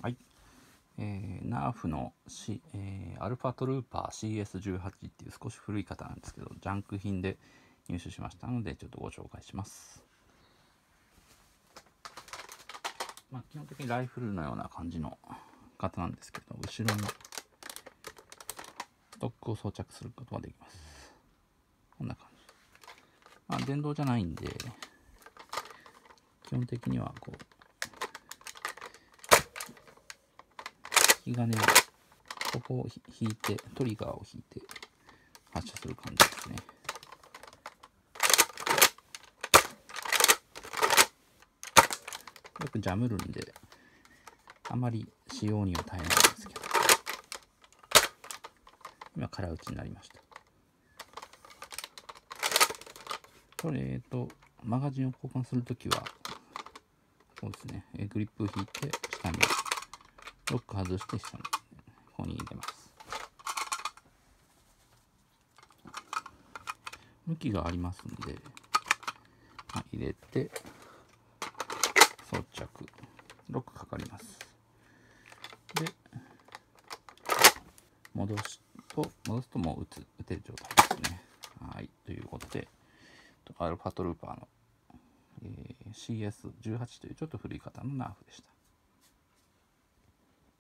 はい。ナーフの、アルファトルーパー CS18 っていう少し古い型なんですけど、ジャンク品で入手しましたので、ちょっとご紹介します。基本的にライフルのような感じの型なんですけど、後ろにストックを装着することができます。こんな感じ。電動じゃないんで、基本的にはこう、引き金をここを引いて、トリガーを引いて発射する感じですね。よくジャムるんで、あまり使用には耐えないんですけど、今空打ちになりました。これ、マガジンを交換するときは、そうですね、グリップを引いて、下に、ロック外して、下に、ここに入れます。向きがありますんで、入れて、装着、ロックかかります。で、戻すともう撃てる状態ですね。はい、ということで、アルファトルーパーのCS18 というちょっと古い型のナーフでした。